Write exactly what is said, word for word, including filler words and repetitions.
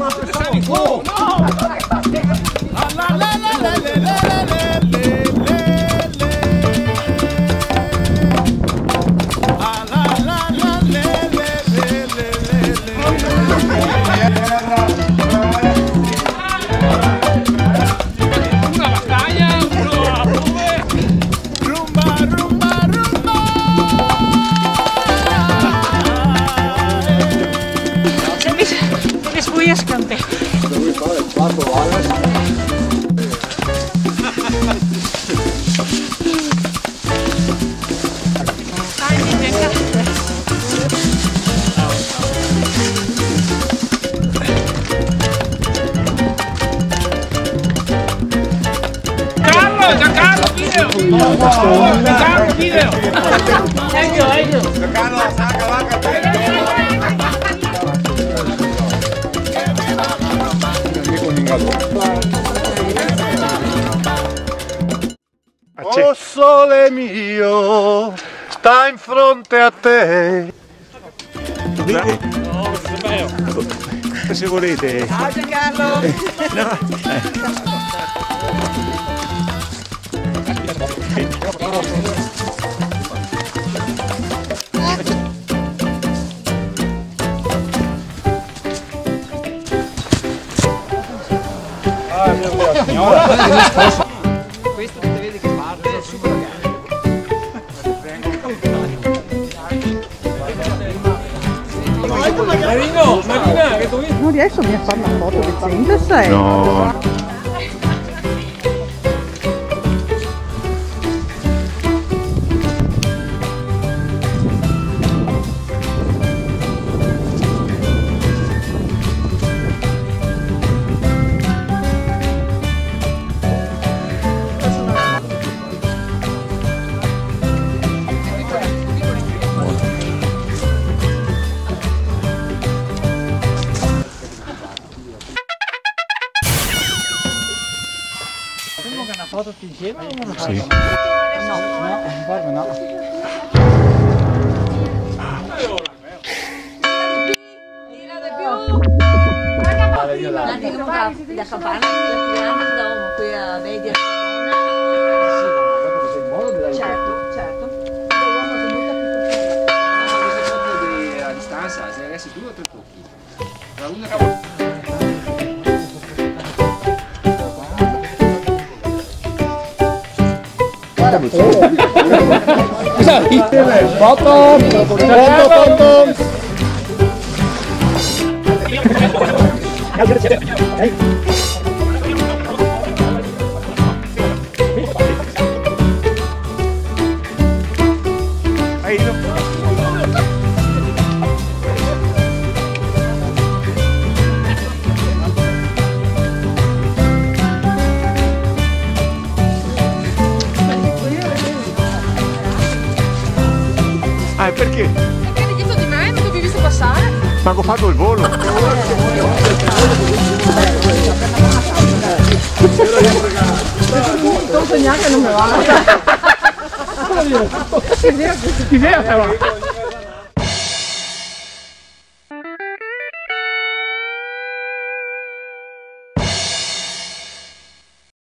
Escante. Giancarlo, Giancarlo, video! Giancarlo, video! Ecco, ecco! Giancarlo, sacca, vacca, Oh sole mio, sta in fronte a te. No, Se volete. Ciao Giancarlo! No. Ah, mia signora! Questo che vedi che parte è super Marino, Marina, che tu vedi? Non riesco a fare una foto decente, sai? No. Facciamo una foto tutti insieme o una foto? Sì. No, no, forma no. Tira di più! La dicono che la campana più grande da uomo qui a media. Certo, certo. Da uomo è molto più piccola. A distanza, se avessi due o tre tocchi. La unica Foto! Foto! Foto! Ah, perché? Perché eri dietro di me, non ti avevi visto passare? Ma ho fatto il volo! Non so neanche non mi va. Idea però!